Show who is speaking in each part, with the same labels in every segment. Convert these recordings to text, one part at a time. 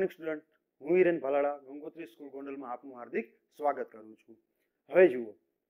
Speaker 1: Morning student, હું Hiren Bhalala Gangotri school ગોંડલમાં આપનું હાર્દિક સ્વાગત કરું છું। હવે જુઓ,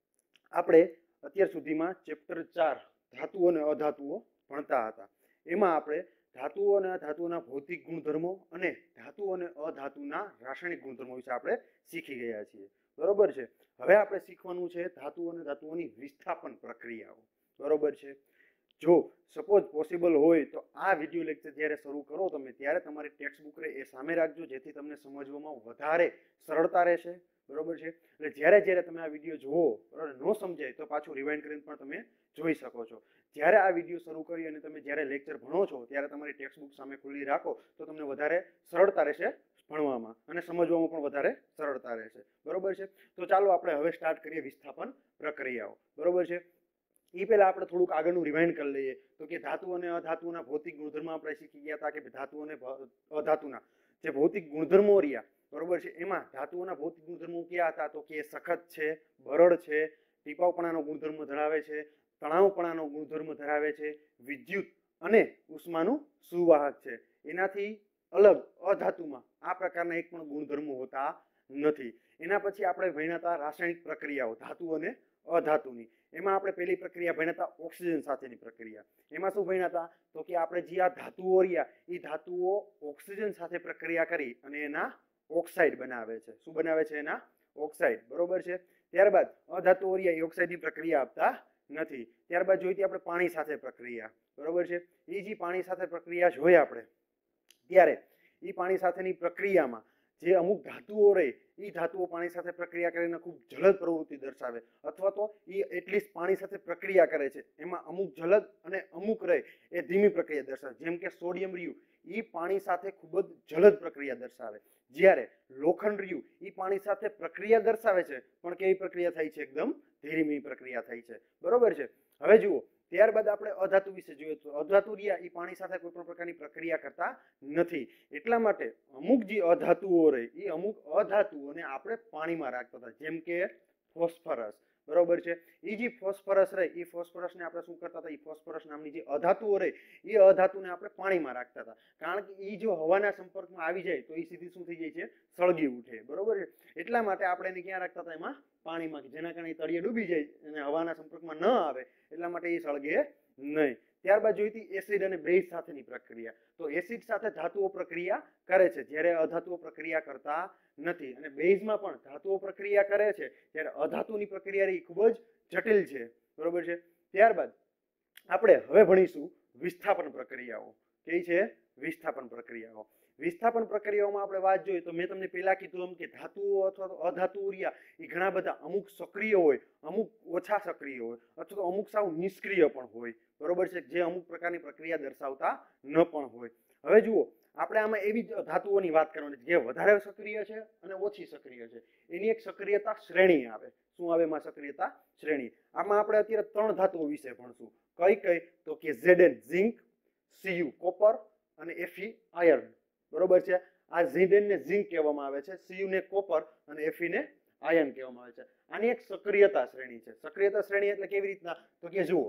Speaker 1: આપણે અત્યાર સુધીમાં ચેપ્ટર 4 ધાતુઓ અને અધાતુઓ ભણતા હતા। એમાં આપણે ધાતુઓ અને ધાતુઓના ભૌતિક ગુણધર્મો અને ધાતુ અને અધાતુના રાસાયણિક ગુણધર્મો વિશે આપણે શીખી ગયા છીએ, બરોબર છે। હવે આપણે શીખવાનું છે ધાતુ અને ધાતુઓની વિસ્થાપન પ્રક્રિયાઓ, બરોબર છે। જો સપોઝ પોસિબલ હોય તો આ વિડિયો લેક્ચર જ્યારે શરૂ કરો તમે ત્યારે તમારી ટેક્સ્ટ બુક એ સામે રાખજો, જેથી તમને સમજવામાં વધારે સરળતા રહેશે, બરોબર છે। એટલે જ્યારે જ્યારે તમે આ વિડિયો જુઓ, બરાબર, ન સમજાય તો પાછું રિવાઇન્ડ કરીને પણ તમે જોઈ શકો છો। જ્યારે આ વિડિયો શરૂ કરી અને તમે જ્યારે લેક્ચર ભણો છો ત્યારે તમારી ટેક્સ્ટ બુક સામે ખુલ્લી રાખો તો તમને વધારે સરળતા રહેશે ભણવામાં અને સમજવામાં પણ વધારે સરળતા રહેશે, બરોબર છે। તો ચાલો આપણે હવે સ્ટાર્ટ કરીએ વિસ્થાપન પ્રક્રિયાઓ, બરોબર છે। એ પહેલા આપણે થોડુંક આગળનું રિવાઇન્ડ કરી લઈએ તો કે ધાતુ અને અધાતુના ભૌતિક ગુણધર્મો આપણે શીખી ગયા હતા કે ધાતુ અને અધાતુના જે ભૌતિક ગુણધર્મો રહ્યા, બરોબર છે। એમાં ધાતુઓના ભૌતિક ગુણધર્મો કયા હતા તો કે સખત છે, બરડ છે, ટીપાવપણાનો ગુણધર્મ ધરાવે છે, તણાવપણાનો ગુણધર્મ ધરાવે છે, વિદ્યુત અને ઉષ્માનું સુવાહક છે। એનાથી અલગ અધાતુમાં આ પ્રકારના એક પણ ગુણધર્મો હોતા નથી। એના પછી આપણે ભણ્યા હતા રાસાયણિક પ્રક્રિયાઓ ધાતુ અને અધાતુની। એમાં આપણે પહેલી પ્રક્રિયા ભણ્યા હતા ઓક્સિજન સાથેની પ્રક્રિયા। એમાં શું ભણ્યા હતા તો કે આપણે જે આ ધાતુઓ રહ્યા એ ધાતુઓ ઓક્સિજન સાથે પ્રક્રિયા કરી અને એના ઓક્સાઇડ બનાવે છે। શું બનાવે છે? એના ઓક્સાઇડ, બરોબર છે। ત્યારબાદ અધાતુઓ રહ્યા એ ઓક્સાઇડની પ્રક્રિયા આપતા નથી। ત્યારબાદ જોઈ હતી આપણે પાણી સાથે પ્રક્રિયા, બરોબર છે। એ જે પાણી સાથે પ્રક્રિયા જોઈ આપણે ત્યારે એ પાણી સાથેની પ્રક્રિયામાં જે અમુક ધાતુઓ રહે એ ધાતુઓ પાણી સાથે પ્રક્રિયા કરીને ખૂબ જલદ પ્રવૃત્તિ દર્શાવે, અથવા તો એ એટલીસ્ટ પાણી સાથે પ્રક્રિયા કરે છે એમાં અમુક જલદ અને અમુક રહે એ ધીમી પ્રક્રિયા દર્શાવે। જેમ કે સોડિયમ રહ્યું એ પાણી સાથે ખૂબ જ જલદ પ્રક્રિયા દર્શાવે, જ્યારે લોખંડ રહ્યું એ પાણી સાથે પ્રક્રિયા દર્શાવે છે પણ કેવી પ્રક્રિયા થાય છે? એકદમ ધીમી પ્રક્રિયા થાય છે, બરોબર છે। હવે જુઓ, ત્યારબાદ આપણે અધાતુ વિશે જોઈએ તો અધાતુ રહ્યા એ પાણી સાથે કોઈ પણ પ્રકારની પ્રક્રિયા કરતા નથી। એટલા માટે અમુક જે અધાતુઓ રહે એ અમુક અધાતુઓને આપણે પાણીમાં રાખતા હતા, જેમ કે ફોસ્ફરસ, બરોબર છે। એ જે ફોસ્ફરસ રહે એ ફોસ્ફરસને આપણે શું કરતા હતા? એ ફોસ્ફરસ નામની જે અધાતુઓ રહે એ અધાતુને આપણે પાણીમાં રાખતા હતા, કારણ કે એ જો હવાના સંપર્કમાં આવી જાય તો એ સીધી શું થઈ જાય છે? સળગી ઉઠે, બરોબર છે। એટલા માટે આપણે એને ક્યાં રાખતા હતા? એમાં પાણીમાં, જેના કારણે તળિયે ડૂબી જાય અને હવાના સંપર્કમાં ન આવે એટલા માટે એ સળગે નહીં। ત્યારબાદ જોઈ હતી એસિડ અને બેઝ સાથેની પ્રક્રિયા। તો એસિડ સાથે ધાતુઓ પ્રક્રિયા કરે છે જ્યારે અધાતુઓ પ્રક્રિયા કરતા નથી, અને બેઝમાં પણ ધાતુઓ પ્રક્રિયા કરે છે ત્યારે અધાતુની પ્રક્રિયા એ ખૂબ જ જટિલ છે, બરોબર છે। ત્યારબાદ આપણે હવે ભણીશું વિસ્થાપન પ્રક્રિયાઓ। કઈ છે? વિસ્થાપન પ્રક્રિયાઓ। વિસ્થાપન પ્રક્રિયાઓમાં આપણે વાત જોઈએ તો મેં તમને પહેલા કીધું એમ કે ધાતુઓ અથવા તો અધાતુઓ રહ્યા એ ઘણા બધા અમુક સક્રિય હોય, અમુક ઓછા સક્રિય હોય, અથવા તો અમુક સાવ નિષ્ક્રિય પણ હોય, બરોબર છે, જે અમુક પ્રકારની પ્રક્રિયા દર્શાવતા ન પણ હોય। હવે જુઓ, આપણે આમાં એવી ધાતુઓની વાત કરવાની જે વધારે સક્રિય છે અને ઓછી સક્રિય છે, એની એક સક્રિયતા શ્રેણી આવે। શું આવે એમાં? સક્રિયતા શ્રેણી। આમાં આપણે અત્યારે 3 ધાતુઓ વિશે ભણશું। કઈ કઈ? તો કે Zn ઝિંક, Cu કોપર અને Fe આયર્ન, બરોબર છે। આ Zn ને ઝિંક કહેવામાં આવે છે, Cu ને કોપર અને Fe ને આયર્ન કહેવામાં આવે છે। આની એક સક્રિયતા શ્રેણી છે। સક્રિયતા શ્રેણી એટલે કેવી રીતના? તો કે જુઓ,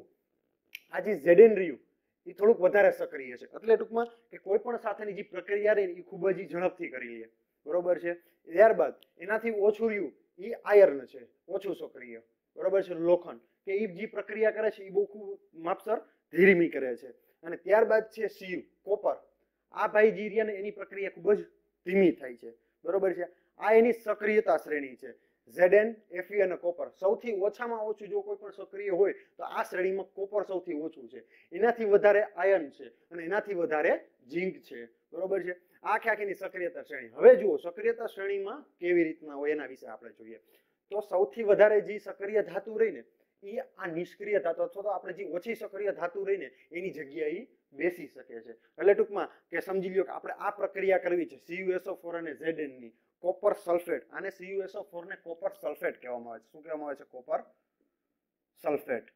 Speaker 1: આ જે Zn રહ્યું એ થોડુંક વધારે સક્રિય છે, એટલે ટૂંકમાં કે કોઈ પણ સાથેની જે પ્રક્રિયા રહી એ ખૂબ જ ઝડપથી કરી લે, બરોબર છે। ત્યારબાદ એનાથી ઓછું રહ્યું એ આયર્ન છે, ઓછું સક્રિય, બરોબર છે, લોખંડ, કે એ જે પ્રક્રિયા કરે છે એ બહુ ખૂબ માપસર ધીમી કરે છે। અને ત્યારબાદ છે Cu કોપર। આ ભાઈ જે રહ્યા ને એની પ્રક્રિયા ખૂબ જ ધીમી થાય છે, બરોબર છે। આ એની સક્રિયતા શ્રેણી છે। Zn, Fe અને કોપર સૌથી ઓછામાં ઓછું જો કોઈ પણ સક્રિય હોય તો આ શ્રેણીમાં કોપર સૌથી ઓછું છે, એનાથી વધારે આયર્ન છે અને એનાથી વધારે ઝિંક છે, બરોબર છે। આખીની સક્રિયતા શ્રેણી। હવે જુઓ, સક્રિયતા શ્રેણીમાં કેવી રીતના હોય એના વિશે આપણે જોઈએ તો સૌથી વધારે જે સક્રિય ધાતુ રહી ને એ આ નિષ્ક્રિય ધાતુ અથવા તો આપણે જે ઓછી સક્રિય ધાતુ રહી ને એની જગ્યાએ બેસી શકે છે। એટલે ટૂંકમાં કે સમજી લ્યો કે આપણે આ પ્રક્રિયા કરવી છે CuSO4 અને Zn ની, કોપર સલ્ફેટ, આને CuSO4 ને કોપર સલ્ફેટ કહેવામાં આવે છે। શું કહેવામાં આવે છે? કોપર સલ્ફેટ,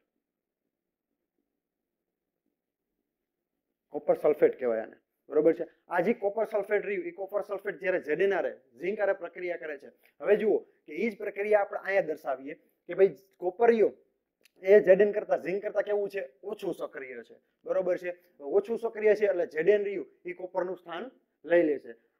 Speaker 1: કોપર સલ્ફેટ કહેવાય આને, બરોબર છે। આ જે કોપર સલ્ફેટ રહ્યું એ કોપર સલ્ફેટ જ્યારે Zn આરે ઝિંક આરે પ્રક્રિયા કરે છે। હવે જુઓ કે એ જ પ્રક્રિયા આપણે અહીંયા દર્શાવીએ કે ભાઈ કોપર રહ્યું એ Zn કરતા ઝિંક કરતા કેવું છે? ઓછું સક્રિય છે, બરોબર છે। ઓછું સક્રિય છે એટલે Zn રહ્યું એ કોપરનું સ્થાન લઈ લે છે।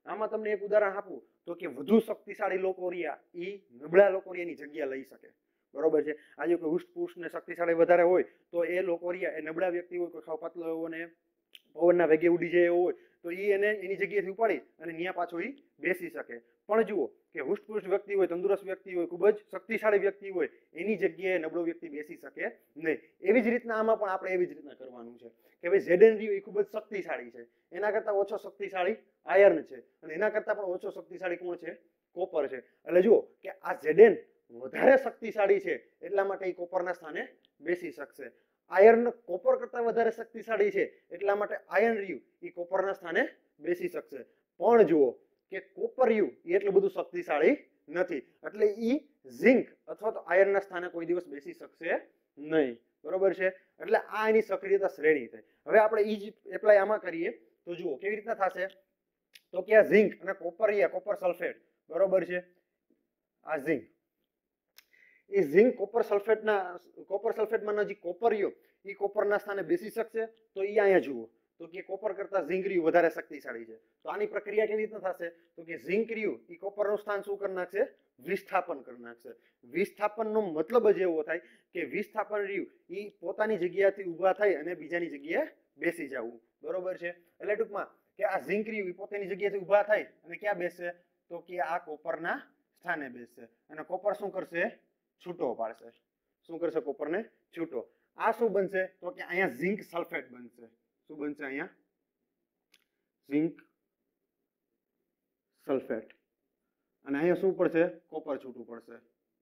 Speaker 1: આમાં તમને એક ઉદાહરણ આપું તો કે વધુ શક્તિશાળી લોકો રહ્યા એ નબળા લોકો એની જગ્યા લઈ શકે, બરોબર છે. આજે કોઈ હુષ્ટપુષ્ટ ને શક્તિશાળી વધારે હોય તો એ લોકો રહ્યા એ નબળા વ્યક્તિ હોય, કોઈ ખાવ પતલો એવો ને પવનના વેગે ઉડી જાય એવો હોય તો એ એને એની જગ્યાએથી ઉપાડી અને ન્યા પાછો એ બેસી શકે. પણ જુઓ કે હુષ્ટપુષ્ટ વ્યક્તિ હોય, તંદુરસ્ત વ્યક્તિ હોય, ખૂબ જ શક્તિશાળી વ્યક્તિ હોય, એની જગ્યાએ નબળો વ્યક્તિ બેસી શકે નહીં. એવી જ રીતના આમાં પણ આપણે એવી જ રીતના કરવાનું છે કે ભાઈ ઝેડન રહ્યું એ ખૂબ જ શક્તિશાળી છે, એના કરતા ઓછો શક્તિશાળી આયર્ન છે, અને એના કરતા પણ ઓછો શક્તિશાળી કોણ છે? કોપર છે. એટલે જુઓ કે આ ઝેડન વધારે શક્તિશાળી છે એટલા માટે એ કોપરના સ્થાને બેસી શકશે. આયર્ન કોપર કરતા વધારે શક્તિશાળી છે એટલા માટે આયર્ન રહ્યું એ કોપરના સ્થાને બેસી શકશે. પણ જુઓ કે કોપર રહ્યું એ એટલું બધું શક્તિશાળી નથી, એટલે એ ઝિંક અથવા તો આયર્નના સ્થાને કોઈ દિવસ બેસી શકશે નહીં, બરોબર છે. એટલે આ એની સક્રિયતા શ્રેણી થઈ. હવે આપણે એ જ એપ્લાય આમાં કરીએ તો જુઓ કેવી રીતના થશે તો કે આ ઝિંક અને કોપર રહ્યા, કોપર સલ્ફેટ, બરોબર છે. આ ઝિંક એ ઝિંક કોપર સલ્ફેટમાં જે કોપર રહ્યો એ કોપરના સ્થાને બેસી શકશે. તો એ અહીંયા જુઓ તો કે કોપર કરતા ઝિંક રહ્યું વધારે શક્તિશાળી છે. તો આની પ્રક્રિયા કેવી રીતના થશે તો કે ઝિંક રહ્યું એ કોપરનું સ્થાન શું કરી નાખશે? વિસ્થાપન કરી નાખશે. વિસ્થાપનનો મતલબ જ એવો થાય કે વિસ્થાપન રહ્યું એ પોતાની જગ્યાથી ઊભા થઈ અને બીજાની જગ્યાએ બેસી જવું, બરોબર છે. એટલે ટૂંકમાં કે આ ઝિંક રહ્યું એ પોતાની જગ્યાથી ઊભા થાય અને ક્યાં બેસશે તો કે આ કોપરના સ્થાને બેસશે અને કોપર શું કરશે? છૂટો પાડશે. શું કરશે? કોપરને છૂટો. આ શું બનશે તો કે અહીંયા ઝિંક સલ્ફેટ બનશે. શું બનશે? અહીંયા ઝિંક સલ્ફેટ. અને અહીંયા શું પડશે? કોપર છૂટું પડશે,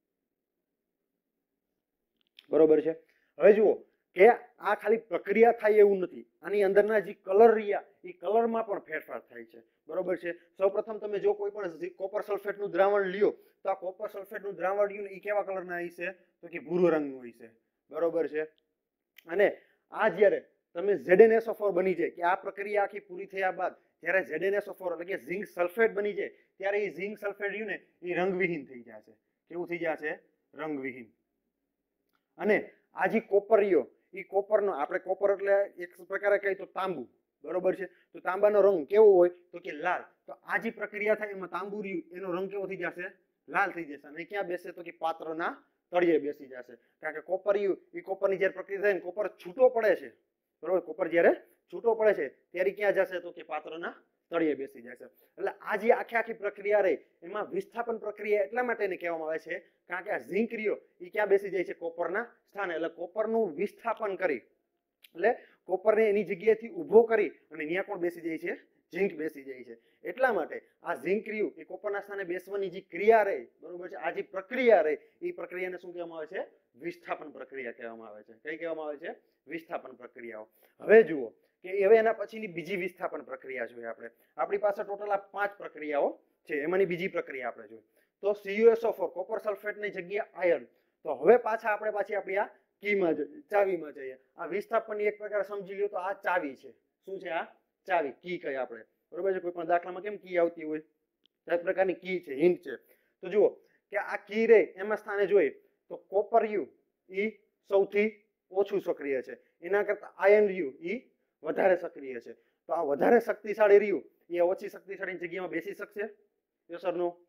Speaker 1: બરોબર છે. હવે જુઓ કે આ ખાલી પ્રક્રિયા થાય એવું નથી, આની અંદરના જે કલર રહ્યા એ કલરમાં પણ ફેરફાર થાય છે, બરોબર છે. સૌપ્રથમ તમે જો કોઈ પણ કોપર સલ્ફેટનું દ્રાવણ લ્યો તો આ કોપર સલ્ફેટનું દ્રાવણ રહ્યું ને એ કેવા કલરના હશે તો કે ભૂરો રંગનું હશે, બરોબર છે. અને આ જ્યારે તમે ZnSO4 બની જાય કે આ પ્રક્રિયા આખી પૂરી થયા બાદ જ્યારે ZnSO4 એટલે કે ઝિંક સલ્ફેટ બની જાય ત્યારે એ ઝિંક સલ્ફેટ રહ્યું ને એ રંગવિહીન થઈ જશે. કેવું થઈ જશે? રંગવિહીન. અને આ જે કોપર રહ્યો એ કોપરનો આપણે કોપર એટલે એક પ્રકારે કહીએ તો તાંબુ, બરોબર છે. તો તાંબાનો રંગ કેવો હોય તો કે લાલ. તો આ જે પ્રક્રિયા થાય એમાં તાંબુ રહ્યું એનો રંગ કેવો થઈ જશે? લાલ થઈ જશે. અને ક્યાં બેસે તો કે પાત્રના તળિયે બેસી જશે. કારણ કે કોપર રહ્યું એ કોપરની જ્યારે પ્રક્રિયા થાય ને કોપર છૂટો પડે છે, બરોબર. કોપર જ્યારે છૂટો પડે છે ત્યારે ક્યાં જશે તો કે પાત્રના તળિયે બેસી જશે. એટલે આ જે આખી પ્રક્રિયા રહી એમાં વિસ્થાપન પ્રક્રિયા એટલા માટે એને કહેવામાં આવે છે કારણ કે આ ઝિંક રહ્યો એ ક્યાં બેસી જાય છે? કોપરના સ્થાને. એટલે કોપરનું વિસ્થાપન કરી એટલે કોપરને એની જગ્યાએથી ઊભો કરી અને ત્યાં કોણ બેસી જાય છે? ઝિંક બેસી જાય છે. એટલા માટે આ ઝિંક રહ્યું એ કોપરના સ્થાને બેસવાની જે ક્રિયા રહી, બરોબર છે, આ જે પ્રક્રિયા રહી એ પ્રક્રિયાને શું કહેવામાં આવે છે? વિસ્થાપન પ્રક્રિયા કહેવામાં આવે છે. કઈ કહેવામાં આવે છે? વિસ્થાપન પ્રક્રિયાઓ. હવે જુઓ કે હવે એના પછીની બીજી વિસ્થાપન પ્રક્રિયા જોઈએ આપણે. આપણી પાસે ટોટલ આ 5 પ્રક્રિયાઓ છે, એમાંની બીજી પ્રક્રિયા આપણે જોઈએ તો CuSO4 કોપર સલ્ફેટની જગ્યાએ આયર્ન. તો હવે પાછા આપણે આપણી આ કીમાં જોઈએ, ચાવીમાં જઈએ. આ વિસ્થાપનની એક પ્રકાર સમજી લ્યો તો આ ચાવી છે. શું છે? આ ચાવી, કી કહીએ આપણે, બરોબર છે. કોઈ પણ દાખલામાં કેમ કી આવતી હોય તો એક પ્રકારની કી છે, હિન્ટ છે. તો જુઓ કે આ કી રે એમાં સ્થાને જોઈએ તો કોપર યુ ઈ સૌથી ઓછું સક્રિય છે, એના કરતા આયર્ન યુ ઈ વધારે સક્રિય છે. તો આ વધારે શક્તિશાળી રહ્યું એ ઓછી શક્તિશાળી જગ્યામાં બેસી શકશે? Yes or no?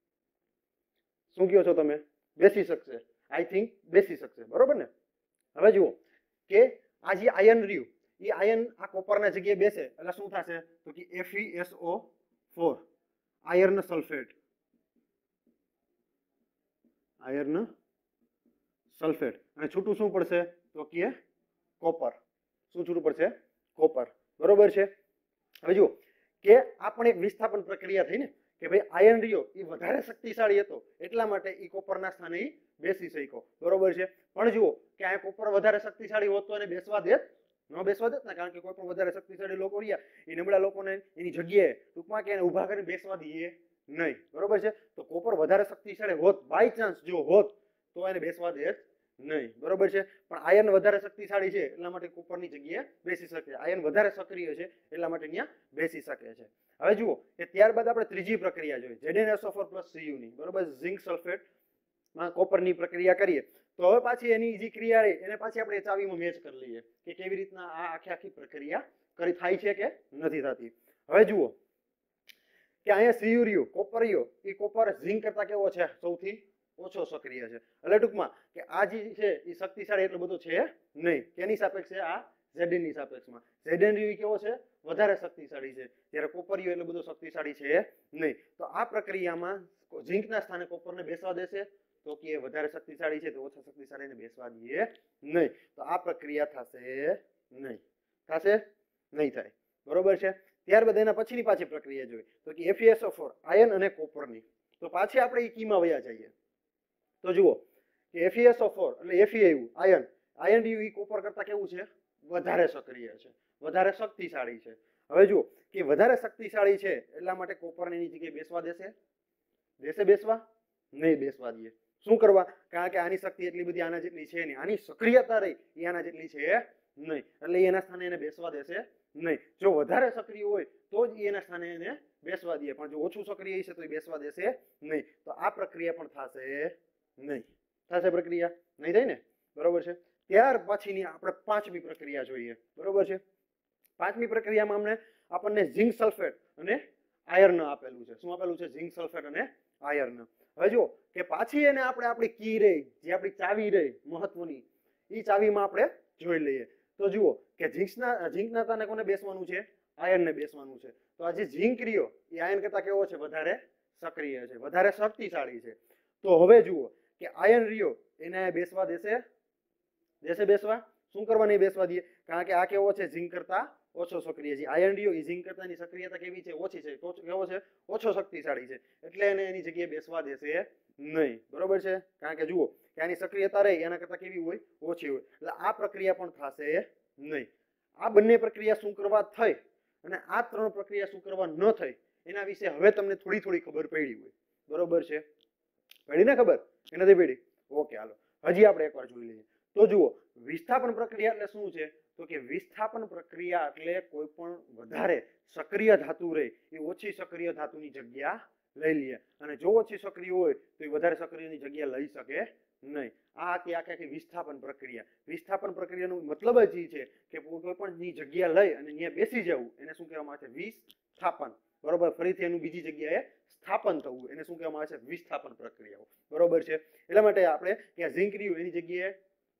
Speaker 1: શું કહો છો તમે? બેસી શકશે. આઈ થિંક બેસી શકશે, બરોબર ને. હવે જુઓ કે આ જે આયર્ન રહ્યું એ આયર્ન આ કોપરના જગ્યાએ બેસે એટલે શું થશે તો કે FeSO4 iron sulphate, iron sulphate. અને છૂટું શું પડશે તો કે કોપર. શું છૂટું પડશે? કોપર, બરોબર છે. હવે જુઓ કે આ પણ એક વિસ્થાપન પ્રક્રિયા થઈ ને કે ભાઈ આયર્ન રહ્યો એ વધારે શક્તિશાળી હતો એટલા માટે એ કોપરના સ્થાને ઈ બેસી શક્યો, બરોબર છે. પણ જુઓ કે આ કોપર વધારે શક્તિશાળી હોત તો એને બેસવા દેત ન બેસવા દેત ને, કારણ કે કોઈ પણ વધારે શક્તિશાળી લોકો રહ્યા એ નબળા લોકોને એની જગ્યાએ ટૂંકમાં કે એને ઊભા કરીને બેસવા દઈએ નહીં, બરોબર છે. તો કોપર વધારે શક્તિશાળી હોત, બાય ચાન્સ જો હોત તો એને બેસવા દેત નહીં, બરોબર છે. પણ આયર્ન વધારે શક્તિશાળી છે એટલા માટે કોપરની જગ્યાએ બેસી શકે. આયર્ન વધારે સક્રિય છે એટલા માટે ત્યાં બેસી શકે છે. હવે જુઓ કે ત્યારબાદ આપણે ત્રીજી પ્રક્રિયા જોઈએ ZnSO4 Cu ની, બરોબર. ઝિંક સલ્ફેટ માં કોપરની પ્રક્રિયા કરીએ તો હવે પાછી એની જે ક્રિયા રહી એને પાછી આપણે ચાવીમાં મેચ કરી લઈએ કે કેવી રીતના આ આખી પ્રક્રિયા કરી થાય છે કે નથી થતી. હવે જુઓ કે અહીંયા સીયુ રહ્યો કોપર રહ્યો એ કોપર ઝીંક કરતા કેવો છે સૌથી ઓછો સક્રિય છે એટલે ટૂંકમાં કે આ જે છે એ શક્તિશાળી એટલો બધો છે નહીં કેની સાપેક્ષે આ Zn ની સાપેક્ષમાં Zn કેવો છે વધારે શક્તિશાળી છે જ્યારે કોપરિયો એટલો બધો શક્તિશાળી છે નહીં તો આ પ્રક્રિયામાં ઝીંકના સ્થાને કોપરને બેસવા દેશે તો કે વધારે શક્તિશાળી છે તો ઓછા શક્તિશાળીને બેસવા દઈએ નહીં તો આ પ્રક્રિયા થશે નહીં થાય બરોબર છે ત્યારબાદ એના પછીની પાછી પ્રક્રિયા જોઈએ તો કે FeSO4 આયન અને કોપરની તો પાછી આપણે એ કીમાં વયા જઈએ તો જુઓ કે FeSO4 એટલે Fe આવ્યું આયન એ કોપર કરતા કેવું છે વધારે સક્રિય છે વધારે શક્તિશાળી છે હવે જુઓ કે વધારે શક્તિશાળી છે એટલા માટે કોપરને એની જગ્યાએ બેસવા દેશે બેસવા નહીં બેસવા દઈએ શું કરવા કારણ કે આની શક્તિ એટલી બધી આના જેટલી છે નહીં આની સક્રિયતા રહી એ આના જેટલી છે નહીં એટલે એના સ્થાને એને બેસવા દેશે નહીં જો વધારે સક્રિય હોય તો જ એના સ્થાને એને બેસવા દઈએ પણ જો ઓછું સક્રિય છે તો એ બેસવા દેશે નહીં તો આ પ્રક્રિયા પણ થશે પ્રક્રિયા નહીં થાય ને બરોબર છે ત્યાર પછીની આપણે પાંચમી પ્રક્રિયા જોઈએ બરોબર છે પાંચમી પ્રક્રિયામાં આપણને ઝિંક સલ્ફેટ અને આયર્ન આપેલું છે શું આપેલું છે ઝિંક સલ્ફેટ અને આયર્ન હવે જો કે પાછી એને આપણે આપણી કી રહી જે આપણી ચાવી રહી મહત્વની એ ચાવીમાં આપણે જોઈ લઈએ તો જુઓ કે ઝિંકના તાને કોને બેસવાનું છે આયર્નને બેસવાનું છે તો આ જે ઝિંક રહ્યો એ આયર્ન કરતા કેવો છે વધારે સક્રિય છે વધારે શક્તિશાળી છે તો હવે જુઓ કે આયર્ન રહ્યો એને બેસવા દેશે બેસવા શું કરવા નહીં બેસવા દઈએ કારણ કે આ કેવો છે ઝિંક કરતા ઓછો સક્રિય છે આયર્ન રહ્યો એ ઝિંક કરતાની સક્રિયતા કેવી છે ઓછી છે તો કેવો છે ઓછો શક્તિશાળી છે એટલે એને એની જગ્યાએ બેસવા દેશે નહીં બરોબર છે કારણ કે જુઓ કે આની સક્રિયતા રહે એના કરતા કેવી હોય ઓછી હોય એટલે આ પ્રક્રિયા પણ થશે નહીં આ બંને પ્રક્રિયા શું કરવા થઈ અને આ ત્રણ પ્રક્રિયા શું કરવા ન થઈ એના વિશે હવે તમને થોડી ખબર પડી હોય બરોબર છે પડી ને ખબર કે નથી પડી ઓકે હાલો હજી આપણે એકવાર જોઈ લઈએ તો જુઓ વિસ્થાપન પ્રક્રિયા એટલે શું છે તો કે વિસ્થાપન પ્રક્રિયા એટલે કોઈ પણ વધારે સક્રિય ધાતુ રહે એ ઓછી સક્રિય ધાતુની જગ્યા લઈ લે અને જો ઓછી સક્રિય હોય તો એ વધારે સક્રિયની જગ્યા લઈ શકે નહીં આ આખી વિસ્થાપન પ્રક્રિયાનો મતલબ જ એ છે કે કોઈ પણ ની જગ્યા લઈ અને ત્યાં બેસી જવું એને શું કહેવામાં આવે છે વિસ્થાપન બરોબર ફરીથી એનું બીજી જગ્યાએ સ્થાપન થવું એને શું કહેવામાં આવે છે વિસ્થાપન પ્રક્રિયાઓ બરોબર છે એટલા માટે આપણે ત્યાં ઝિંક રહ્યું એની જગ્યાએ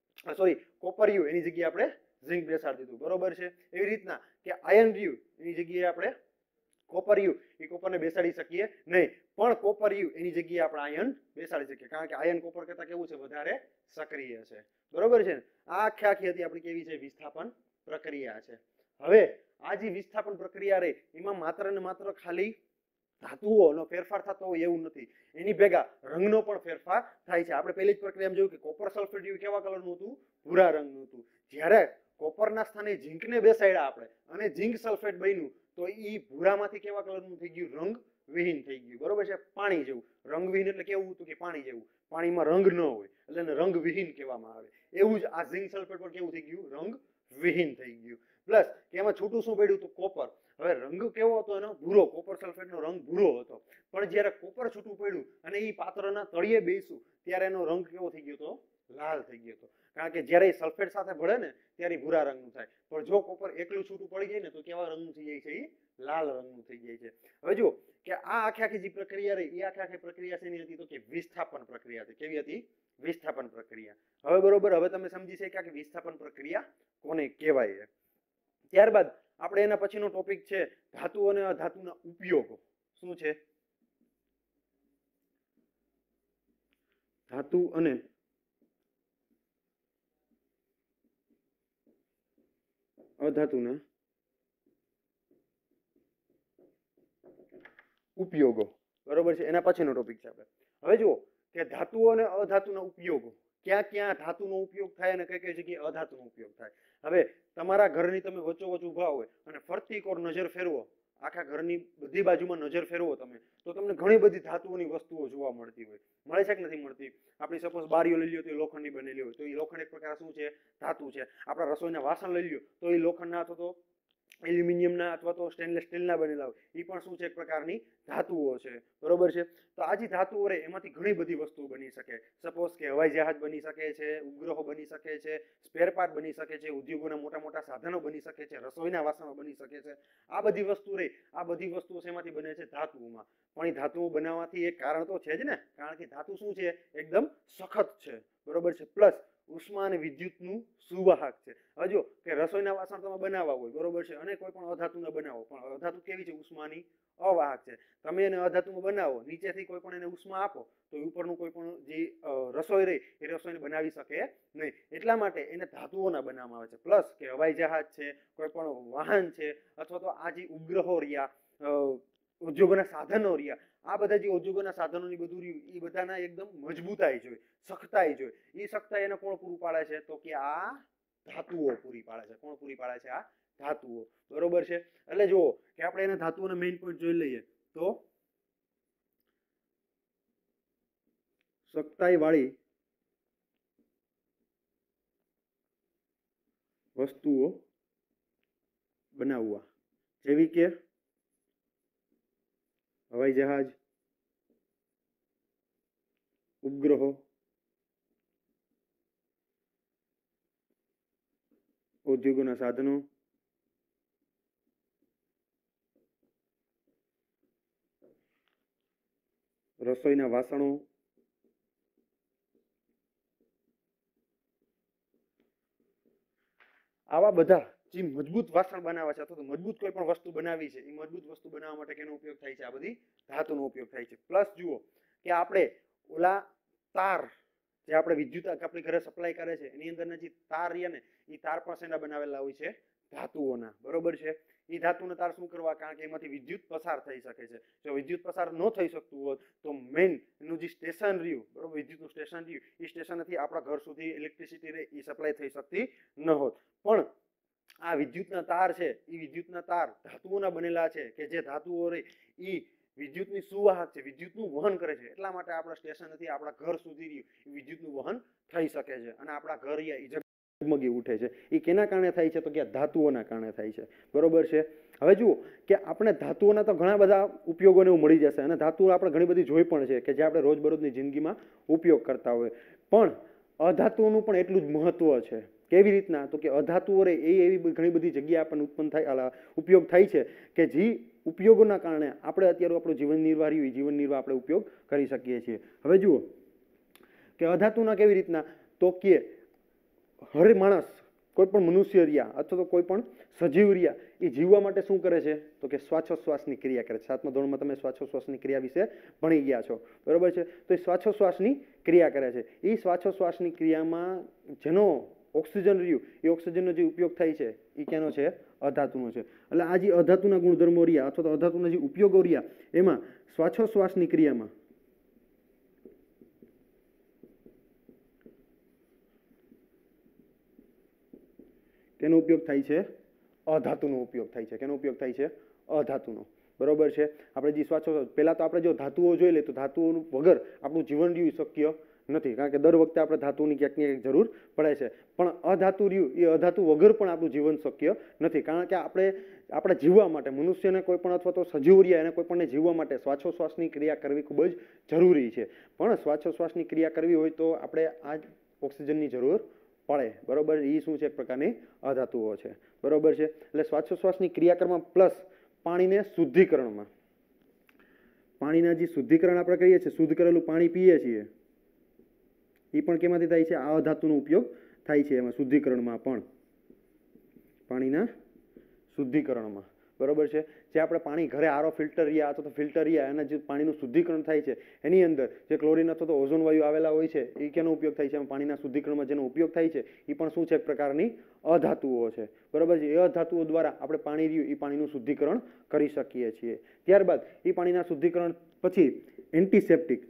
Speaker 1: કોપર રહ્યું એની જગ્યાએ આપણે ઝિંક બેસાડી દીધું બરોબર છે એવી રીતના કે આયર્ન રહ્યું એની જગ્યાએ આપણે કોપર રહ્યું એ કોપરને બેસાડી શકીએ નહીં પણ કોપર રહ્યું એની જગ્યાએ આપણે આયર્ન બેસાડી શકીએ કારણ કે આયર્ન કોપર કરતા કેવું છે વધારે સક્રિય છે બરોબર છે આ આખી હતી આપણી કેવી છે વિસ્થાપન પ્રક્રિયા છે હવે આ જે વિસ્થાપન પ્રક્રિયા રહી એમાં માત્ર ને માત્ર ખાલી ધાતુઓનો ફેરફાર થતો હોય એવું નથી એની ભેગા રંગનો પણ ફેરફાર થાય છે આપણે પહેલી જ પ્રક્રિયામાં જોયું કે કોપર સલ્ફેટ કેવા કલરનું હતું ભૂરા રંગનું હતું જ્યારે કોપરના સ્થાને ઝીંકને બેસાડ્યા આપણે અને ઝીંક સલ્ફેટ બન્યું તો એ ભૂરામાંથી કેવા કલરનું થઈ ગયું રંગ વિહીન થઈ ગયું બરોબર છે પાણી જેવું રંગ વિહીન એટલે કેવું હતું કે પાણી જેવું પાણીમાં રંગ ન હોય એટલે એને રંગ વિહીન કહેવામાં આવે એવું જ આ ઝીંક સલ્ફેટ પણ કેવું થઈ ગયું રંગ વિહીન થઈ ગયું પ્લસ કે એમાં છૂટું શું પડ્યું હતું કોપર હવે રંગ કેવો હતો એનો ભૂરો કોપર સલ્ફેટનો રંગ ભૂરો હતો પણ જ્યારે કોપર છૂટું પડ્યું અને એ પાત્રના તળિયે બેસ્યું ત્યારે એનો રંગ કેવો થઈ ગયો હતો લાલ થઈ ગયો હતો કારણ કે જ્યારે સલ્ફેટ સાથે ભળે ને ત્યારે ભૂરા રંગનું થાય પણ જો કોપર એકલું છૂટું પડી જાય ને તો કેવા રંગનું થઈ જાય છે એ લાલ રંગનું થઈ જાય છે હવે જુઓ કે આ આખી જે પ્રક્રિયા રહી એ આખી પ્રક્રિયા શેની હતી તો કે વિસ્થાપન પ્રક્રિયા હતી કેવી હતી વિસ્થાપન પ્રક્રિયા હવે બરોબર હવે તમે સમજી શક્યા કે વિસ્થાપન પ્રક્રિયા કોને કહેવાય ત્યારબાદ આપણે એના પછીનો ટોપિક છે ધાતુ અને અધાતુના ઉપયોગો શું છે ધાતુ અને અધાતુના ઉપયોગો બરોબર છે એના પછીનો ટોપિક છે આપણે હવે જુઓ કે ધાતુઓ અને અધાતુના ઉપયોગો ક્યાં ક્યાં ધાતુનો ઉપયોગ થાય અને કઈ કઈ જગ્યાએ અધાતુનો ઉપયોગ થાય હવે તમારા ઘરની તમે વચ્ચોવચ ઊભા હોય અને ફરતી કોર નજર ફેરવો આખા ઘરની બધી બાજુમાં નજર ફેરવો તમે તો તમને ઘણી બધી ધાતુઓની વસ્તુઓ જોવા મળતી હોય મળે છે કે નથી મળતી આપણી સપોઝ બારીઓ લઈ લ્યો તો એ લોખંડની બનેલી હોય તો એ લોખંડ એક પ્રકાર શું છે ધાતુ છે આપણા રસોઈના વાસણ લઈ લ્યો તો એ લોખંડના અથવા તો એલ્યુમિનિયમના અથવા તો સ્ટેનલેસ સ્ટીલના બનેલા હોય એ પણ શું છે એક પ્રકારની ધાતુઓ છે, બરોબર છે. તો આ જે ધાતુઓ રહે એમાંથી ઘણી બધી વસ્તુઓ બની શકે. સપોઝ કે હવાઈ જહાજ બની શકે છે, ઉપગ્રહો બની શકે છે, સ્પેર પાર્ટ બની શકે છે, ઉદ્યોગોના મોટા મોટા સાધનો બની શકે છે, રસોઈના વાસણો બની શકે છે. આ બધી વસ્તુ રહી, આ બધી વસ્તુઓ શેમાંથી બને છે? ધાતુઓમાં. પણ એ ધાતુઓ બનાવવાથી એક કારણ તો છે જ ને, કારણ કે ધાતુ શું છે? એકદમ સખત છે, બરોબર છે. પ્લસ ઉષ્મા અને વિદ્યુતનું સુવાહક છે. હવે જો કે રસોઈના વાસણ તમે બનાવવા હોય, બરોબર છે, અને કોઈ પણ અધાતુના બનાવો, પણ અધાતુ કેવી છે? ઉષ્માની અવાહક છે. તમે એને અધાતુમાં બનાવો, નીચેથી કોઈ પણ એને ઉષ્મા આપો તો ઉપરનું કોઈ પણ જે રસોઈ રહી એ રસોઈને બનાવી શકે નહીં. એટલા માટે એને ધાતુઓના બનાવવામાં આવે છે. પ્લસ કે હવાઈ જહાજ છે, કોઈ પણ વાહન છે, અથવા તો આ જે ઉપગ્રહો રહ્યા, ઉદ્યોગોના સાધનો રહ્યા, આ બધા જે ઉદ્યોગોના સાધનોની બધું રહ્યું એ બધાના એકદમ મજબૂતાઈ જોઈએ, સખ્તાઈ જોઈએ. એ સખ્તાઈ એને કોણ પૂરું પાડે છે? તો કે આ ધાતુઓ પૂરી પાડે છે. કોણ પૂરી પાડે છે? આ ધાતુઓ, બરોબર છે. એટલે જુઓ કે આપણે એને ધાતુઓના મેઇન પોઈન્ટ જોઈ લઈએ તો સખ્તાઈ વાળી વસ્તુઓ બનાવવા, જેવી કે હવાઈ જહાજ, ઉપગ્રહો, ઉદ્યોગોના સાધનો, રસોઈના વાસણો, આવા બધા જે મજબૂત વાસણ બનાવવા છે અથવા તો મજબૂત કોઈ પણ વસ્તુ બનાવી છે, એ મજબૂત વસ્તુ બનાવવા માટે કેનો ઉપયોગ થાય છે? આ બધી ધાતુનો ઉપયોગ થાય છે. પ્લસ જુઓ કે આપણે ઓલા તાર જે આપણે વિદ્યુત આપણી ઘરે સપ્લાય કરે છે એની અંદરના જે તાર રહ્યા ને એ તાર પણ શેના બનાવેલા હોય છે? ધાતુઓના, બરોબર છે. એ ધાતુના તાર શું કરવા? કારણ કે એમાંથી વિદ્યુત પસાર થઈ શકે છે. જો વિદ્યુત પસાર ન થઈ શકતું હોત તો મેઇન એનું જે સ્ટેશન રહ્યું, બરોબર, વિદ્યુતનું સ્ટેશન રહ્યું, એ સ્ટેશનથી આપણા ઘર સુધી ઇલેક્ટ્રિસિટી રહે એ સપ્લાય થઈ શકતી ન હોત. પણ આ વિદ્યુતના તાર છે, એ વિદ્યુતના તાર ધાતુઓના બનેલા છે કે જે ધાતુઓ રહી એ વિદ્યુતની સુવાહક છે, વિદ્યુતનું વહન કરે છે. એટલા માટે આપણા સ્ટેશનથી આપણા ઘર સુધી રહ્યું વિદ્યુતનું વહન થઈ શકે છે અને આપણા ઘર એ ઝગમગી ઉઠે છે. એ કેના કારણે થાય છે? તો કે ધાતુઓના કારણે થાય છે, બરોબર છે. હવે જુઓ કે આપણે ધાતુઓના તો ઘણા બધા ઉપયોગોને એવું મળી જશે અને ધાતુઓ આપણે ઘણી બધી જોઈ પણ છે કે જે આપણે રોજબરોજની જિંદગીમાં ઉપયોગ કરતા હોય. પણ અધાતુઓનું પણ એટલું જ મહત્વ છે. કેવી રીતના? તો કે અધાતુઓ રે એ એવી ઘણી બધી જગ્યા આપણને ઉત્પન્ન થાય, ઉપયોગ થાય છે કે જે ઉપયોગોના કારણે આપણે અત્યારે આપણું જીવન નિર્વાહ રહ્યું એ જીવન નિર્વાહ આપણે ઉપયોગ કરી શકીએ છીએ. હવે જુઓ કે અધાતુના કેવી રીતના? તો કે હર માણસ, કોઈ પણ મનુષ્ય રહ્યા અથવા તો કોઈ પણ સજીવ રહ્યા, એ જીવવા માટે શું કરે છે? તો કે શ્વાસોશ્વાસની ક્રિયા કરે છે. 7મા ધોરણમાં તમે શ્વાસોશ્વાસની ક્રિયા વિશે ભણી ગયા છો, બરોબર છે. તો એ શ્વાસોશ્વાસની ક્રિયા કરે છે. એ શ્વાસોશ્વાસની ક્રિયામાં જેનો ઓક્સિજન રહ્યું એ ઓક્સિજનનો જે ઉપયોગ થાય છે એ કેનો છે? અધાતુનો છે. એટલે આ જે અધાતુના ગુણધર્મો રહ્યા અથવા તો અધાતુના જે ઉપયોગો રહ્યા એમાં શ્વાસોશ્વાસની ક્રિયામાં કેનો ઉપયોગ થાય છે? અધાતુનો ઉપયોગ થાય છે. કેનો ઉપયોગ થાય છે? અધાતુનો, બરોબર છે. આપણે જે શ્વાસો પહેલા તો આપણે જો ધાતુઓ જોઈ લે તો ધાતુઓ વગર આપણું જીવન રહ્યું શક્ય નથી, કારણ કે દર વખતે આપણે ધાતુની ક્યાંક ને ક્યાંક જરૂર પડે છે. પણ અધાતુ રહ્યું એ અધાતુ વગર પણ આપણું જીવન શક્ય નથી, કારણ કે આપણે જીવવા માટે મનુષ્યને કોઈ પણ અથવા તો સજીવ રહ્યા એને કોઈ પણને જીવવા માટે શ્વાસોશ્વાસની ક્રિયા કરવી ખૂબ જ જરૂરી છે. પણ શ્વાસોશ્વાસની ક્રિયા કરવી હોય તો આપણે આ ઓક્સિજનની જરૂર પડે, બરોબર. એ શું છે? એક પ્રકારની અધાતુઓ છે, બરોબર છે. એટલે શ્વાસોશ્વાસની ક્રિયા કરવામાં પ્લસ પાણીને શુદ્ધિકરણમાં, પાણીના જે શુદ્ધિકરણ આપણે કરીએ છીએ, શુદ્ધ કરેલું પાણી પીએ છીએ, એ પણ કેમાંથી થાય છે? આ અધાતુનો ઉપયોગ થાય છે એમાં, શુદ્ધિકરણમાં પણ, પાણીના શુદ્ધિકરણમાં, બરોબર છે. જે આપણે પાણી ઘરે આરો ફિલ્ટર રહ્યા અથવા તો ફિલ્ટર રહ્યા એના જે પાણીનું શુદ્ધિકરણ થાય છે એની અંદર જે ક્લોરીન અથવા તો ઓઝોન વાયુ આવેલા હોય છે એ કેનો ઉપયોગ થાય છે? એમાં પાણીના શુદ્ધિકરણમાં જેનો ઉપયોગ થાય છે એ પણ શું છે? એક પ્રકારની અધાતુઓ છે, બરોબર છે. એ અધાતુઓ દ્વારા આપણે પાણી રહ્યું એ પાણીનું શુદ્ધિકરણ કરી શકીએ છીએ. ત્યારબાદ એ પાણીના શુદ્ધિકરણ પછી એન્ટીસેપ્ટિક,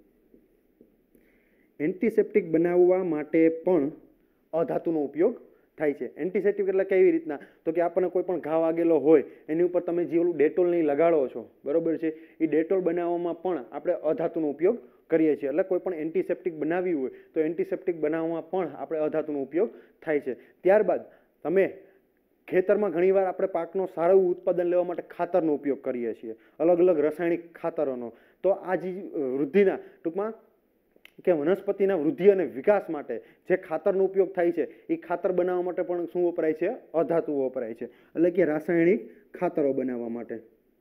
Speaker 1: એન્ટીસેપ્ટિક બનાવવા માટે પણ અધાતુનો ઉપયોગ થાય છે. એન્ટિસેપ્ટિક એટલે કેવી રીતના, તો કે આપણને કોઈ પણ ઘા વાગેલો હોય એની ઉપર તમે જે ઓલું ડેટોલ નહીં લગાડો છો, બરોબર છે, એ ડેટોલ બનાવવામાં પણ આપણે અધાતુનો ઉપયોગ કરીએ છીએ. એટલે કોઈ પણ એન્ટિસેપ્ટિક બનાવવી હોય તો એન્ટિસેપ્ટિક બનાવવામાં પણ આપણે અધાતુનો ઉપયોગ થાય છે. ત્યારબાદ તમે ખેતરમાં ઘણીવાર આપણે પાકનો સારું ઉત્પાદન લેવા માટે ખાતરનો ઉપયોગ કરીએ છીએ, અલગ અલગ રાસાયણિક ખાતરોનો. તો આ જે વૃદ્ધિના ટૂંકમાં કે વનસ્પતિના વૃદ્ધિ અને વિકાસ માટે જે ખાતરનો ઉપયોગ થાય છે એ ખાતર બનાવવા માટે પણ શું વપરાય છે? અધાતુ વપરાય છે, એટલે કે રાસાયણિક ખાતરો બનાવવા માટે.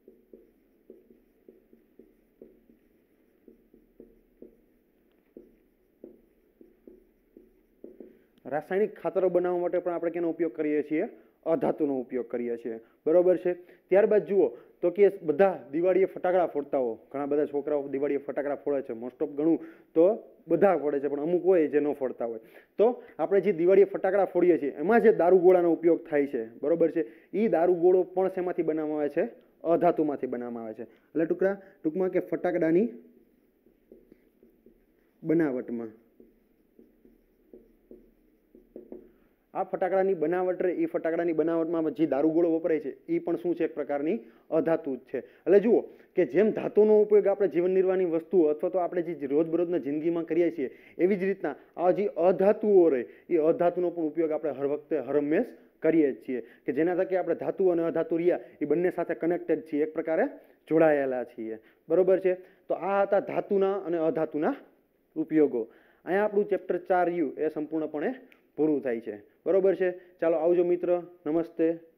Speaker 1: રાસાયણિક ખાતરો બનાવવા માટે પણ આપણે કેનો ઉપયોગ કરીએ છીએ? અધાતુનો ઉપયોગ કરીએ છીએ, બરોબર છે. ત્યારબાદ જુઓ તો કે બધા દિવાળીએ ફટાકડા ફોડતા હો, ઘણા બધા છોકરાઓ દિવાળીએ ફટાકડા ફોડે છે, મોસ્ટ ઓફ ઘણું તો બધા ફોડે છે, પણ અમુક હોય જે ન ફોડતા હોય. તો આપણે જે દિવાળીએ ફટાકડા ફોડીએ છીએ એમાં જે દારૂગોળાનો ઉપયોગ થાય છે, બરોબર છે, એ દારૂગોળો પણ શેમાંથી બનાવવામાં આવે છે? અધાતુમાંથી બનાવવામાં આવે છે. એટલે ટૂંકમાં કે ફટાકડાની બનાવટમાં આ ફટાકડાની બનાવટ રે, એ ફટાકડાની બનાવટમાં જે દારૂગોળો વપરાય છે એ પણ શું છે? એક પ્રકારની અધાતુ જ છે. એટલે જુઓ કે જેમ ધાતુનો ઉપયોગ આપણે જીવન નિર્વાહની વસ્તુઓ અથવા તો આપણે જે રોજબરોજના જિંદગીમાં કરીએ છીએ, એવી જ રીતના આ જે અધાતુઓ રહે એ અધાતુનો પણ ઉપયોગ આપણે હર વખતે હર હંમેશ કરીએ જ છીએ, કે જેના થકી આપણે ધાતુ અને અધાતુ રહ્યા એ બંને સાથે કનેક્ટેડ છીએ, એક પ્રકારે જોડાયેલા છીએ, બરોબર છે. તો આ હતા ધાતુના અને અધાતુના ઉપયોગો. અહીંયા આપણું ચેપ્ટર 4 રહ્યું એ સંપૂર્ણપણે પૂરું થાય છે, બરોબર છે. ચાલો આવજો મિત્ર, નમસ્તે.